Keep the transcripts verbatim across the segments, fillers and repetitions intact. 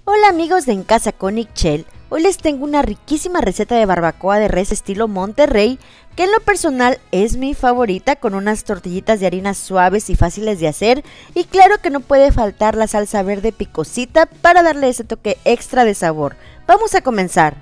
Hola amigos de En Casa con Ixchel, hoy les tengo una riquísima receta de barbacoa de res estilo Monterrey, que en lo personal es mi favorita, con unas tortillitas de harina suaves y fáciles de hacer, y claro que no puede faltar la salsa verde picosita para darle ese toque extra de sabor. Vamos a comenzar.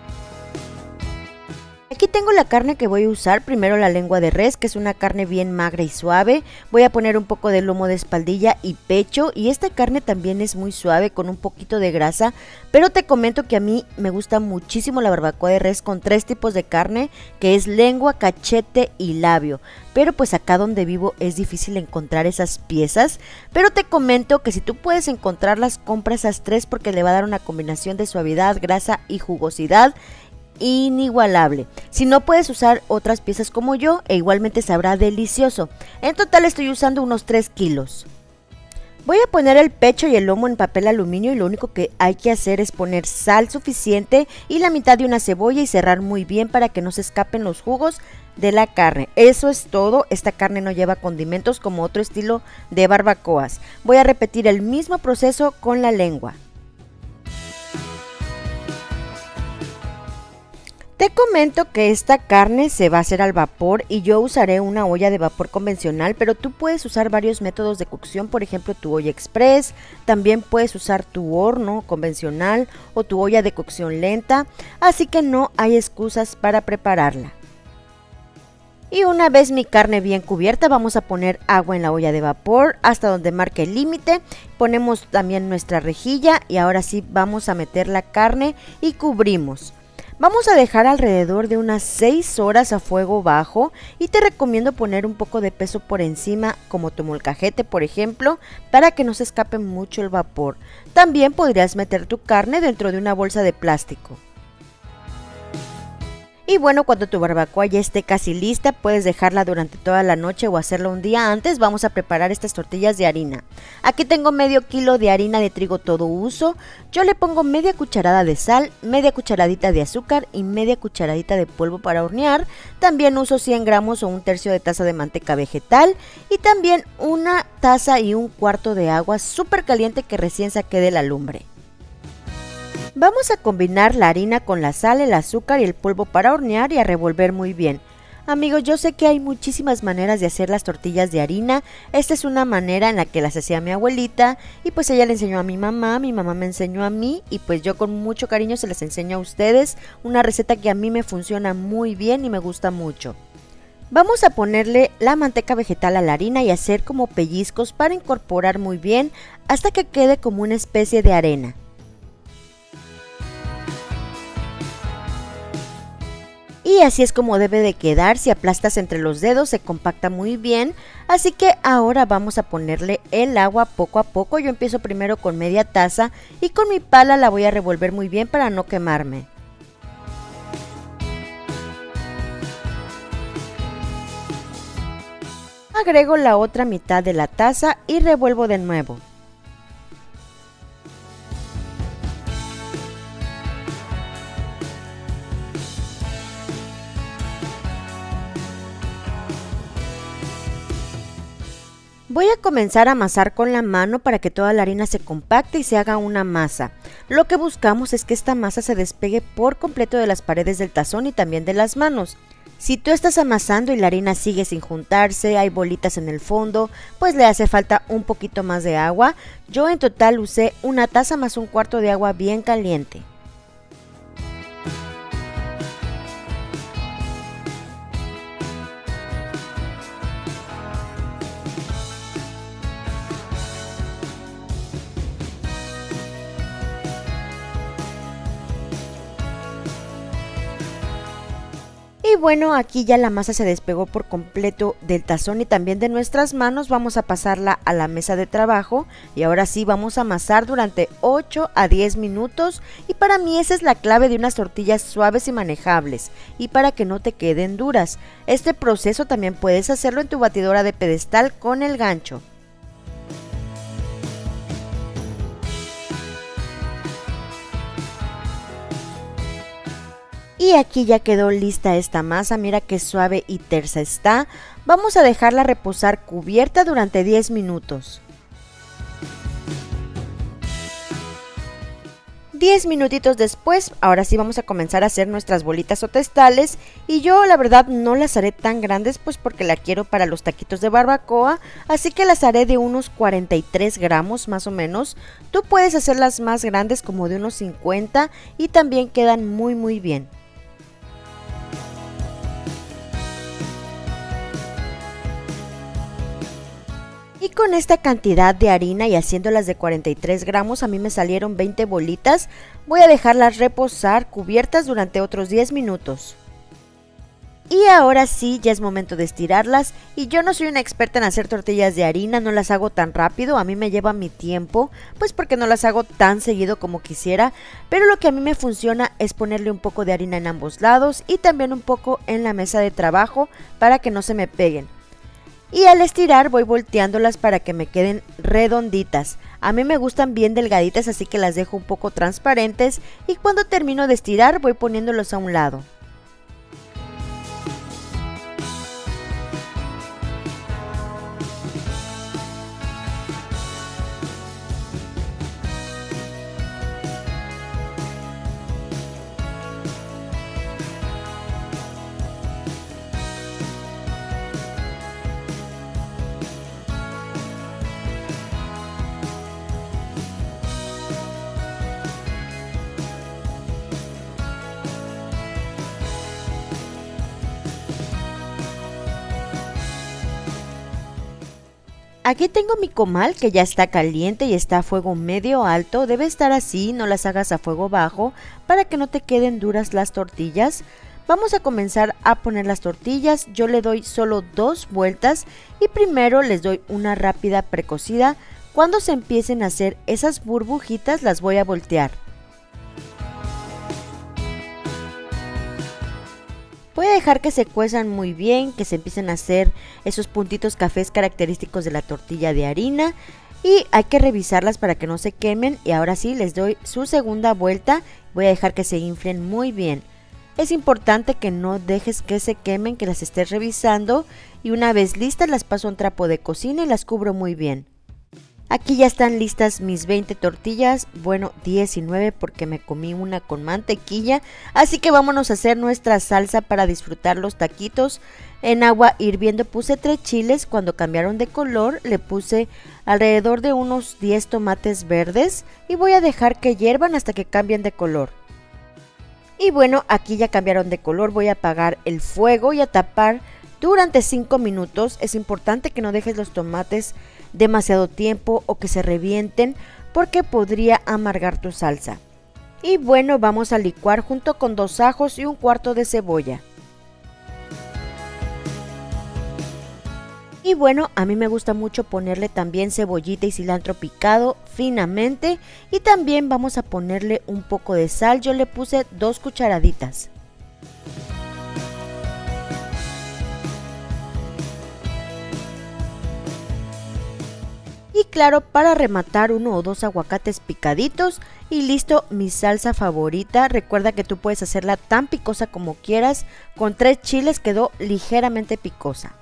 Aquí tengo la carne que voy a usar, primero la lengua de res, que es una carne bien magra y suave. Voy a poner un poco de lomo de espaldilla y pecho, y esta carne también es muy suave con un poquito de grasa, pero te comento que a mí me gusta muchísimo la barbacoa de res con tres tipos de carne, que es lengua, cachete y labio. Pero pues acá donde vivo es difícil encontrar esas piezas, pero te comento que si tú puedes encontrarlas, compra esas tres porque le va a dar una combinación de suavidad, grasa y jugosidad inigualable. Si no, puedes usar otras piezas como yo e igualmente sabrá delicioso. En total estoy usando unos tres kilos. Voy a poner el pecho y el lomo en papel aluminio y lo único que hay que hacer es poner sal suficiente y la mitad de una cebolla y cerrar muy bien para que no se escapen los jugos de la carne. Eso es todo. Esta carne no lleva condimentos como otro estilo de barbacoas. Voy a repetir el mismo proceso con la lengua. Te comento que esta carne se va a hacer al vapor y yo usaré una olla de vapor convencional, pero tú puedes usar varios métodos de cocción, por ejemplo tu olla express, también puedes usar tu horno convencional o tu olla de cocción lenta, así que no hay excusas para prepararla. Y una vez mi carne bien cubierta, vamos a poner agua en la olla de vapor hasta donde marque el límite. Ponemos también nuestra rejilla y ahora sí vamos a meter la carne y cubrimos. Vamos a dejar alrededor de unas seis horas a fuego bajo y te recomiendo poner un poco de peso por encima, como tu molcajete por ejemplo, para que no se escape mucho el vapor. También podrías meter tu carne dentro de una bolsa de plástico. Y bueno, cuando tu barbacoa ya esté casi lista, puedes dejarla durante toda la noche o hacerlo un día antes. Vamos a preparar estas tortillas de harina. Aquí tengo medio kilo de harina de trigo todo uso. Yo le pongo media cucharada de sal, media cucharadita de azúcar y media cucharadita de polvo para hornear. También uso cien gramos o un tercio de taza de manteca vegetal y también una taza y un cuarto de agua súper caliente que recién saqué de la lumbre. Vamos a combinar la harina con la sal, el azúcar y el polvo para hornear y a revolver muy bien. Amigos, yo sé que hay muchísimas maneras de hacer las tortillas de harina. Esta es una manera en la que las hacía mi abuelita y pues ella le enseñó a mi mamá, mi mamá me enseñó a mí y pues yo con mucho cariño se las enseño a ustedes. Una receta que a mí me funciona muy bien y me gusta mucho. Vamos a ponerle la manteca vegetal a la harina y hacer como pellizcos para incorporar muy bien hasta que quede como una especie de arena. Y así es como debe de quedar. Si aplastas entre los dedos se compacta muy bien, así que ahora vamos a ponerle el agua poco a poco. Yo empiezo primero con media taza y con mi pala la voy a revolver muy bien para no quemarme. Agrego la otra mitad de la taza y revuelvo de nuevo. Voy a comenzar a amasar con la mano para que toda la harina se compacte y se haga una masa. Lo que buscamos es que esta masa se despegue por completo de las paredes del tazón y también de las manos. Si tú estás amasando y la harina sigue sin juntarse, hay bolitas en el fondo, pues le hace falta un poquito más de agua. Yo en total usé una taza más un cuarto de agua bien caliente. Y bueno, aquí ya la masa se despegó por completo del tazón y también de nuestras manos. Vamos a pasarla a la mesa de trabajo y ahora sí vamos a amasar durante ocho a diez minutos. Y para mí esa es la clave de unas tortillas suaves y manejables y para que no te queden duras. Este proceso también puedes hacerlo en tu batidora de pedestal con el gancho. Y aquí ya quedó lista esta masa, mira qué suave y tersa está. Vamos a dejarla reposar cubierta durante diez minutos. diez minutitos después, ahora sí vamos a comenzar a hacer nuestras bolitas o testales, y yo la verdad no las haré tan grandes pues porque la quiero para los taquitos de barbacoa, así que las haré de unos cuarenta y tres gramos más o menos. Tú puedes hacerlas más grandes como de unos cincuenta y también quedan muy muy bien. Y con esta cantidad de harina y haciéndolas de cuarenta y tres gramos, a mí me salieron veinte bolitas. Voy a dejarlas reposar cubiertas durante otros diez minutos. Y ahora sí, ya es momento de estirarlas. Y yo no soy una experta en hacer tortillas de harina, no las hago tan rápido, a mí me lleva mi tiempo, pues porque no las hago tan seguido como quisiera. Pero lo que a mí me funciona es ponerle un poco de harina en ambos lados y también un poco en la mesa de trabajo para que no se me peguen. Y al estirar voy volteándolas para que me queden redonditas. A mí me gustan bien delgaditas, así que las dejo un poco transparentes y cuando termino de estirar voy poniéndolos a un lado. Aquí tengo mi comal que ya está caliente y está a fuego medio alto, debe estar así, no las hagas a fuego bajo para que no te queden duras las tortillas. Vamos a comenzar a poner las tortillas, yo le doy solo dos vueltas y primero les doy una rápida precocida. Cuando se empiecen a hacer esas burbujitas las voy a voltear. Voy a dejar que se cuezan muy bien, que se empiecen a hacer esos puntitos cafés característicos de la tortilla de harina y hay que revisarlas para que no se quemen. Y ahora sí les doy su segunda vuelta, voy a dejar que se inflen muy bien. Es importante que no dejes que se quemen, que las estés revisando y una vez listas las paso a un trapo de cocina y las cubro muy bien. Aquí ya están listas mis veinte tortillas, bueno diecinueve porque me comí una con mantequilla, así que vámonos a hacer nuestra salsa para disfrutar los taquitos. En agua hirviendo puse tres chiles, cuando cambiaron de color le puse alrededor de unos diez tomates verdes y voy a dejar que hiervan hasta que cambien de color. Y bueno, aquí ya cambiaron de color, voy a apagar el fuego y a tapar durante cinco minutos. Es importante que no dejes los tomates demasiado tiempo o que se revienten porque podría amargar tu salsa. Y bueno, vamos a licuar junto con dos ajos y un cuarto de cebolla. Y bueno, a mí me gusta mucho ponerle también cebollita y cilantro picado finamente y también vamos a ponerle un poco de sal, yo le puse dos cucharaditas. Y claro, para rematar uno o dos aguacates picaditos y listo mi salsa favorita. Recuerda que tú puedes hacerla tan picosa como quieras, con tres chiles quedó ligeramente picosa.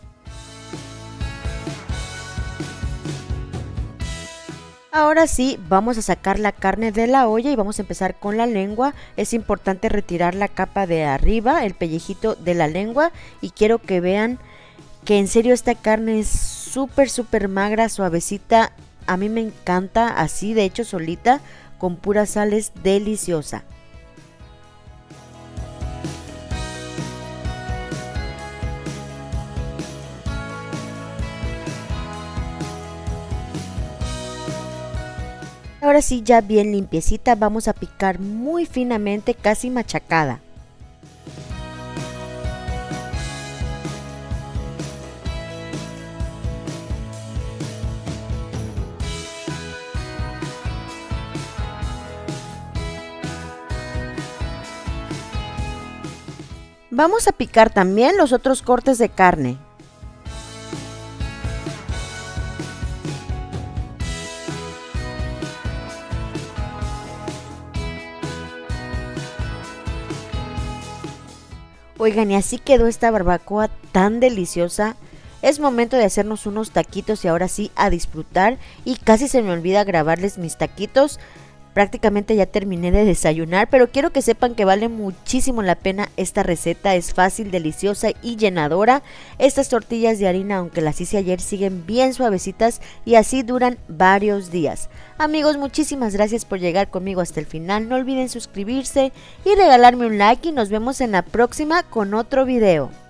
Ahora sí, vamos a sacar la carne de la olla y vamos a empezar con la lengua. Es importante retirar la capa de arriba, el pellejito de la lengua y quiero que vean que en serio esta carne es súper súper magra, suavecita, a mí me encanta así, de hecho solita, con pura sal es deliciosa. Ahora sí, ya bien limpiecita, vamos a picar muy finamente, casi machacada. Vamos a picar también los otros cortes de carne. Oigan, y así quedó esta barbacoa tan deliciosa. Es momento de hacernos unos taquitos y ahora sí a disfrutar. Y casi se me olvida grabarles mis taquitos. Prácticamente ya terminé de desayunar, pero quiero que sepan que vale muchísimo la pena esta receta, es fácil, deliciosa y llenadora. Estas tortillas de harina, aunque las hice ayer, siguen bien suavecitas y así duran varios días. Amigos, muchísimas gracias por llegar conmigo hasta el final, no olviden suscribirse y regalarme un like y nos vemos en la próxima con otro video.